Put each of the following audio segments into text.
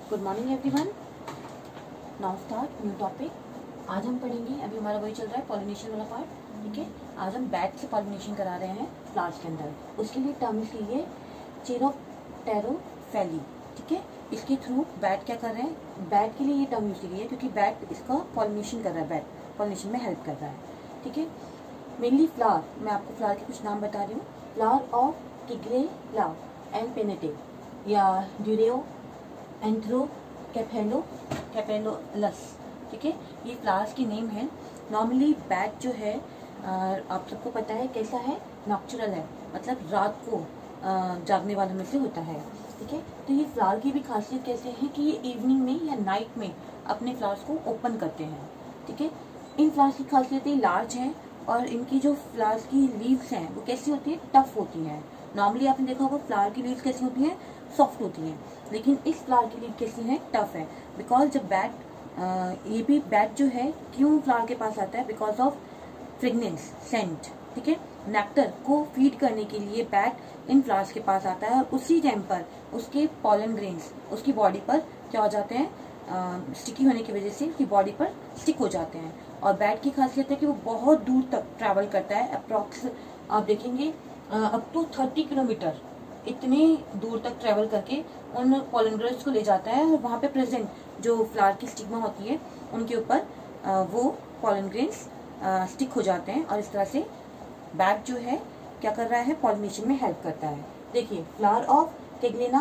Good morning everyone. Now start new topic. आज हम पढ़ेंगे, अभी हमारा वही चल रहा है पॉलिनेशन वाला पार्ट, ठीक है। आज हम बैट से पॉलिनेशन करा रहे हैं फ्लावर्स के अंदर। उसके लिए टर्म्स लिए चेरोप्टेरोफैली, ठीक है। इसके थ्रू बैट क्या कर रहे हैं, बैट के लिए ये टर्म यूज की गई है क्योंकि बैट इसका पॉलिनेशन कर रहा है, बैट पॉलिनेशन में हेल्प कर रहा है, ठीक है। मेनली फ्लावर, मैं आपको फ्लावर के कुछ नाम बता रही हूँ। फ्लावर ऑफ टिग्लेला एंड पेनेटे या ड्यूरेओ एंथ्रो कैपेलोलस, ठीक है। ये फ्लावर्स के नेम है। नॉर्मली बैट जो है आप सबको पता है कैसा है, नॉक्चुरल है, मतलब रात को जागने वालों में से होता है, ठीक है। तो ये फ्लावर की भी खासियत कैसे है कि ये इवनिंग में या नाइट में अपने फ्लावर्स को ओपन करते हैं, ठीक है। इन फ्लावर्स की खासियतें लार्ज हैं और इनकी जो फ्लावर्स की लीव्स हैं वो कैसी होती है, टफ होती हैं। नॉर्मली आपने देखा होगा फ्लावर की लीव्स कैसी होती हैं, सॉफ्ट होती हैं, लेकिन इस फ्लावर की लीव कैसी है, टफ है। बिकॉज जब बैट ये भी बैट जो है क्यों फ्लावर के पास आता है, बिकॉज ऑफ फ्रेगनेंस, सेंट, ठीक है। नेक्टर को फीड करने के लिए बैट इन फ्लावर्स के पास आता है और उसी टाइम पर उसके पॉलन ग्रेन्स उसकी बॉडी पर क्या हो जाते हैं, स्टिकी होने की वजह से उसकी बॉडी पर स्टिक हो जाते हैं। और बैट की खासियत है कि वो बहुत दूर तक ट्रैवल करता है, अप्रॉक्स आप देखेंगे अप टू 30 किलोमीटर इतने दूर तक ट्रैवल करके उन पॉलन ग्रेन्स को ले जाता है और वहाँ पे प्रेजेंट जो फ्लावर की स्टिग्मा होती है उनके ऊपर वो पॉलन ग्रेन्स स्टिक हो जाते हैं और इस तरह से बैट जो है क्या कर रहा है, पॉलिनेशन में हेल्प करता है। देखिए फ्लावर ऑफ टिग्लेला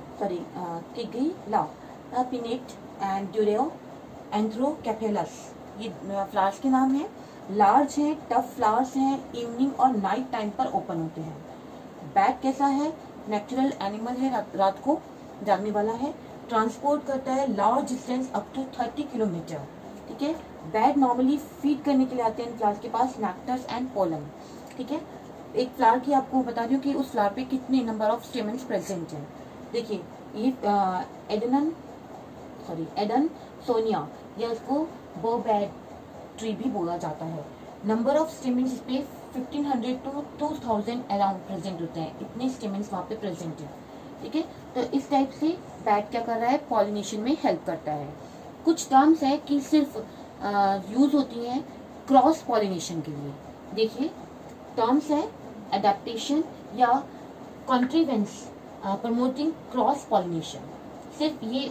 पिनेट एंड ड्यूरेओ एंथ्रोकैपेलस, ये फ्लावर्स के नाम है। लार्ज है, टफ फ्लावर्स हैं, इवनिंग और नाइट टाइम पर ओपन होते हैं। बैट कैसा है, नेचुरल एनिमल है, रात को जागने वाला है, ट्रांसपोर्ट करता है large distance up to 30 kilometre, ठीक है। बैट नॉर्मली फीड करने के लिए आते हैं इन फ्लावर्स के पास नेक्टर्स एंड पोलन, ठीक है। एक फ्लावर की आपको बता रही हूँ कि उस फ्लावर पे कितने नंबर ऑफ स्टेमेंस प्रेजेंट हैं। देखिए ये एडन सोनिया या इसको बोबैड ट्री भी बोला जाता है। नंबर ऑफ स्टेमेंस इस पे 1500 टू 2000 अराउंड प्रेजेंट होते हैं, इतने स्टेमेंस वहाँ पे प्रेजेंट है, ठीक है। तो इस टाइप से बैट क्या कर रहा है, पॉलिनेशन में हेल्प करता है। कुछ टर्म्स है कि सिर्फ यूज होती हैं क्रॉस पॉलिनेशन के लिए। देखिए टर्म्स है एडेप्टेशन या कॉन्ट्रीवेंस प्रमोटिंग क्रॉस पॉलिनेशन। सिर्फ ये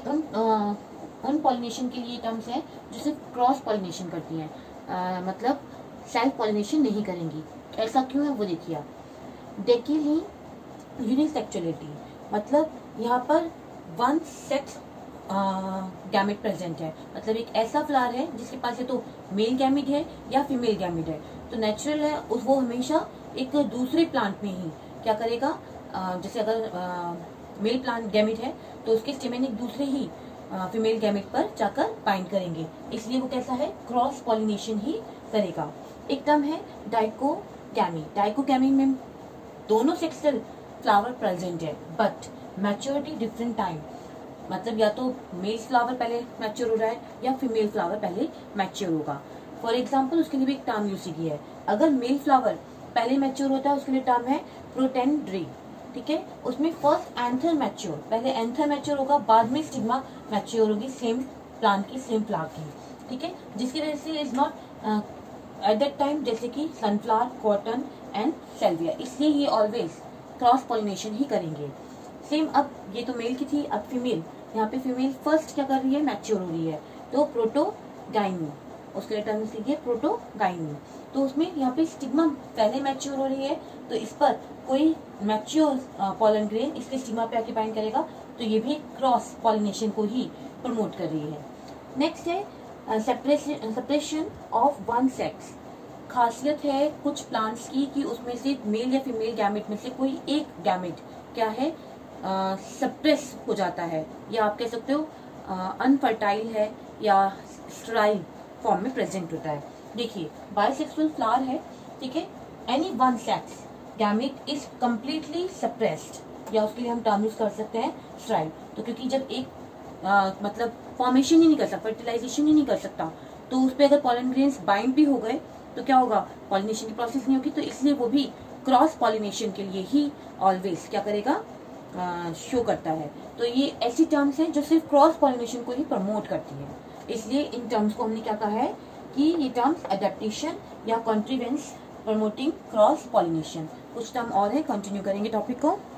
उन पॉलिनेशन के लिए टर्म्स है जो सिर्फ क्रॉस पॉलिनेशन करती हैं, मतलब सेल्फ पॉलिनेशन नहीं करेंगी। ऐसा क्यों है वो देखिए आप। डेकिली यूनिसेक्सुअलिटी, मतलब यहाँ पर वन सेक्स गैमेट प्रेजेंट है, मतलब एक ऐसा फ्लावर है जिसके पास या तो मेल गैमेट है या फीमेल गैमेट है। तो नेचुरल है वो हमेशा एक दूसरे प्लांट में ही क्या करेगा, जैसे अगर मेल प्लांट गैमेट है तो उसके स्टेमेन एक दूसरे ही फीमेल गैमेट पर जाकर बाइंड करेंगे, इसलिए वो कैसा है, क्रॉस पॉलिनेशन ही करेगा। एक टर्म है डाइकोगैमी। डाइकोगैमी में दोनों सेक्सुअल फ्लावर प्रेजेंट है बट मैच्योरिटी डिफरेंट टाइम, मतलब या तो मेल फ्लावर पहले मैच्योर हो रहा है या फीमेल फ्लावर पहले मैच्योर होगा। फॉर एग्जाम्पल उसके लिए भी एक टर्म यूज की है। अगर मेल फ्लावर पहले मैच्योर होता है उसके लिए टर्म है प्रोटेंड्री, ठीक है। उसमें फर्स्ट एंथर मैच्योर, पहले एंथर मैच्योर होगा, बाद में स्टिग्मा मैच्योर होगी सेम प्लांट की, सेम फ्लावर की, ठीक है। जिसकी वजह से is not at that time, जैसे कि सनफ्लावर, कॉटन एंड सेल्विया, इसलिए ये ऑलवेज क्रॉस पॉलिनेशन ही करेंगे। सेम अब ये तो मेल की थी, अब फीमेल, यहाँ पे फीमेल फर्स्ट क्या कर रही है, मैच्योर हो रही है, तो प्रोटोगाइनी, उसके लिए टर्म सीखिए प्रोटोगाइनी। तो उसमें यहाँ पे स्टिग्मा पहले मैच्योर हो रही है तो इस पर कोई मैच्योर पॉलन ग्रेन इसके स्टिग्मा पे आके बाइंड करेगा, तो ये भी क्रॉस पॉलिनेशन को ही प्रमोट कर रही है। नेक्स्ट है सेपरेशन ऑफ वन सेक्स। खासियत है कुछ प्लांट्स की कि उसमें से मेल या फीमेल गैमेट में से कोई एक गैमेट क्या है, सप्रेस हो जाता है, या आप कह सकते हो अनफर्टाइल है या स्टेराइल फॉर्म में प्रेजेंट होता है। देखिए बाइसेक्सुअल फ्लावर है, ठीक है, any one sex gamete is completely suppressed, या उसके लिए हम टर्म यूज कर सकते हैं स्टेराइल। तो क्योंकि जब एक मतलब फॉर्मेशन ही नहीं कर सकता, फर्टिलाइजेशन ही नहीं कर सकता, तो उस पर अगर पॉलन ग्रेन्स बाइंड भी हो गए तो क्या होगा, पॉलिनेशन की प्रोसेस नहीं होगी, तो इसलिए वो भी क्रॉस पॉलिनेशन के लिए ही ऑलवेज क्या करेगा, शो करता है। तो ये ऐसी टर्म्स हैं जो सिर्फ क्रॉस पॉलिनेशन को ही प्रमोट करती है, इसलिए इन टर्म्स को हमने क्या कहा है कि ये टर्म्स एडेप्टेशन या कॉन्ट्रीवेंस प्रमोटिंग क्रॉस पॉलिनेशन। कुछ टर्म और है, कंटिन्यू करेंगे टॉपिक को।